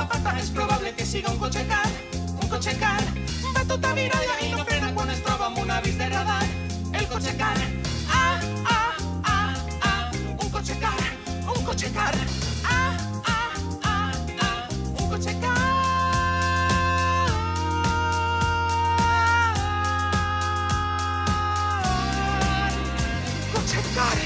s'aparta és probable que siga un cotxe car. Un cotxe car va tota miralla i no frena quan es troba amb un avís de radar. El cotxe car, un cotxe car, un cotxe car, un cotxe car. Cotxe car.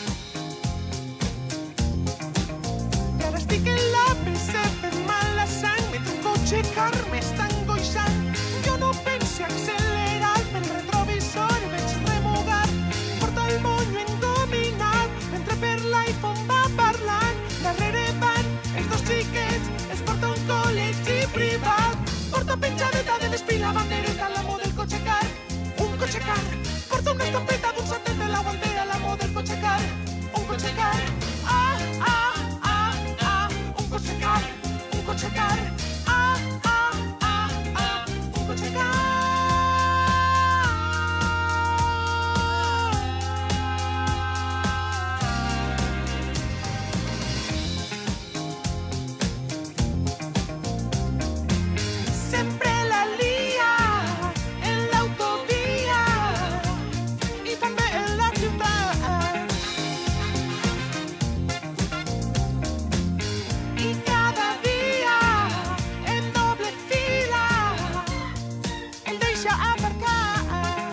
I ara estic en l'APC per mala sang, mentre un cotxe car m'està angoixant. Jo no penso accelerar pel retrovisor i veig remugat. Porta el monyo engominat mentre per l'iPhone va parlant. Darrere van els dos xiquets, es porta un col·legi privat. Porta penjadeta de l'espí la bandereta, l'amo del cotxe car. Un cotxe car porta una estampeta d'un satet de la guantera, l'amo del cotxe car. Un cotxe car, un cotxe car, un cotxe car, un cotxe car. Sempre la lia en l'autovia i també en la ciutat. I cada dia en doble fila el deixa aparcar.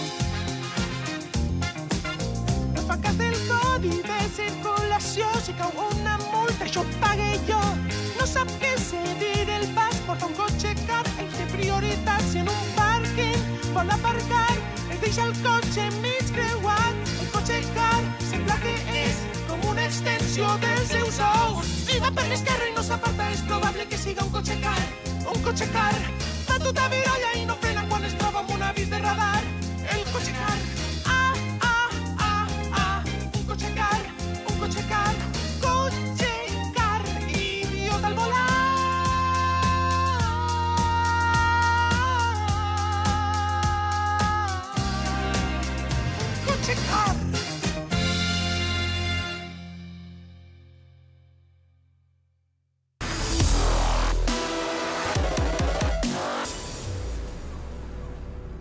No fa cas del codi de circulació, si cau una multa això ho pague jo. No sap què cedir el pas, porta un cotxe car, ell té prioritat. Si en un pàrquing vol aparcar, es deixa el cotxe mig creuat. El cotxe car sembla que és com una extensió dels seus ous. Si va per l'esquerra i no s'aparta, és probable que siga un cotxe car. Un cotxe car va tota viralla i no frena quan es troba amb un avís de radar.